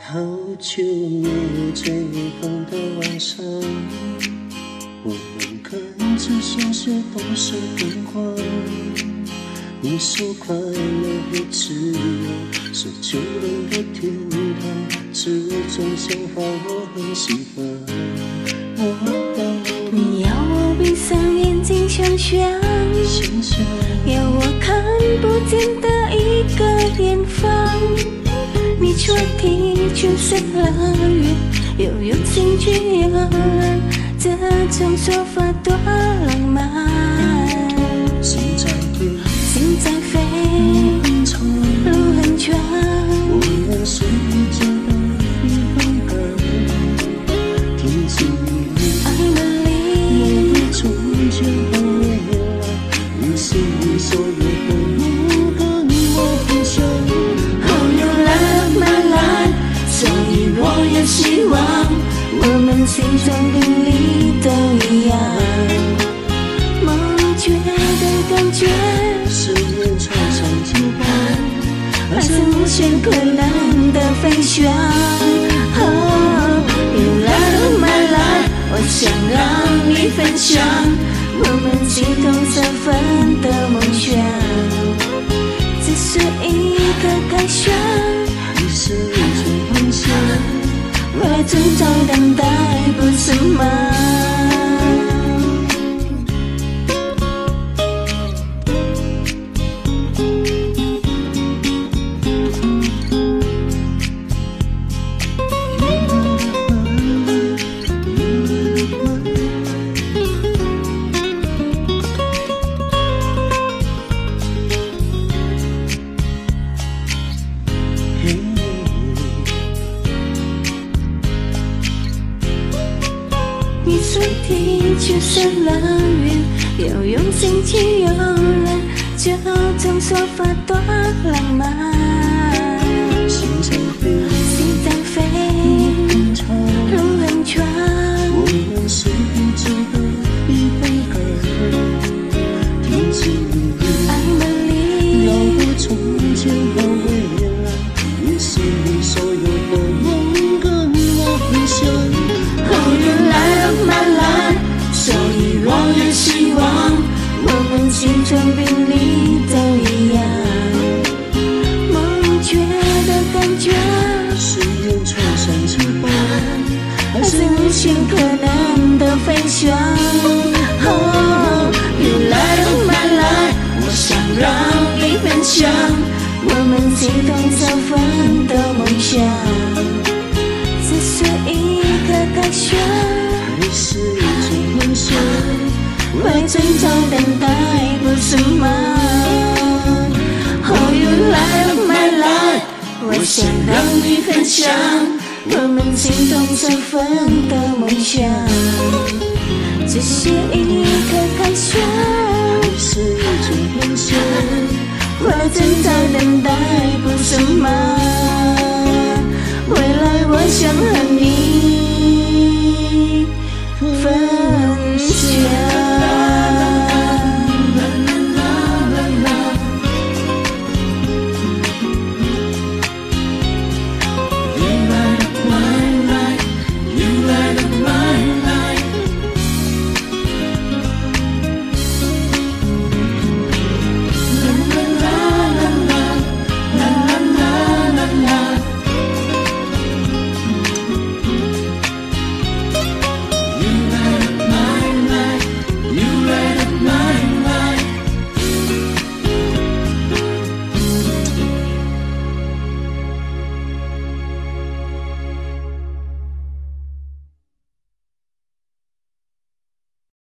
好久没有追风的晚上，我们看着小学同学疯狂。你说快乐会自由是穷人的天堂，这种想法我很喜欢。 你要我闭上眼睛想想，要我看不见的一个远方。你说地球是乐园，又有兴趣游览，这种说法多浪漫。 心在飞， 路很长， 我们随着避风港，停止爱美丽， 也从前和未来，你是你所有的梦跟我分享。 Oh you love my life， 所以我也希望我们心中频率都一样。梦觉的感觉思念穿上翅膀， 还是无限可能的飞翔。Oh you love my life， 我想让你分享我们心同这份的梦想。只是一个开始， 你是一种幻想， 未来正在等待，不是吗？你说地球是乐园，要用心去游览，这种说法多浪漫。 心在飞， 路很长， 我们随着避风港，停止爱美丽， 让我从前和未来，你是你所有的梦跟我分享。 Oh you love my life， 所以我也希望我们心中频率都一样。梦觉的感觉思念穿上翅膀， 还是无限可能的飞翔。Oh you love my life， 我想让你分享我们心同这份的梦想。只是一个开始， 还是一种幻想， 未正在等待，不是吗？Oh you love my life， 我想让你分享我们心同这份的梦想。只是一个开始， 还是一种幻想， 我正在等待，不是吗？未来我想和